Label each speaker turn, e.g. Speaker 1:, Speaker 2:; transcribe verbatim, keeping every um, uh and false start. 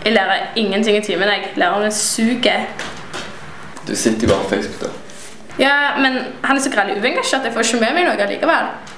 Speaker 1: Jeg lærer ingenting i timen, jeg. Lærerne suger.
Speaker 2: Du sitter jo bare på Facebook da.
Speaker 1: Ja, men han er så greit uengasjert at jeg får ikke med meg noe likevel.